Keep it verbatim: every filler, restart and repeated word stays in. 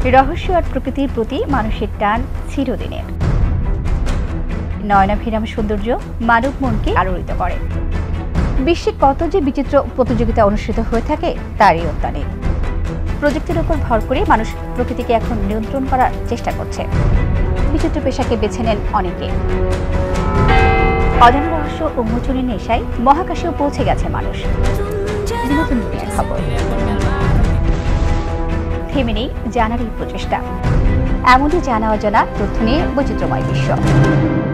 রহস্য আর প্রকৃতির প্রতি মানুষের টান চিরদিনের। নয়নাভিরাম সৌন্দর্য মানব মনকে আলোড়িত করে। বিশ্বে কত যে বিচিত্র প্রতিযোগিতা অনুষ্ঠিত হয়ে থাকে তারই অন্ত নেই। প্রযুক্তির উপর ভর করে মানুষ প্রকৃতিকে এখন নিয়ন্ত্রণ করার চেষ্টা করছে। বিচিত্র পেশাকে বেছে নেন অনেকে। অজানা রহস্য উন্মোচনের নেশায় মহাকাশেও পৌঁছে গেছে মানুষ। নতুন দুনিয়ার খবর থেমে নেই জানার এই প্রচেষ্টা। এমনই জানা অজানা তথ্য নিয়ে বৈচিত্র্যময় বিশ্ব।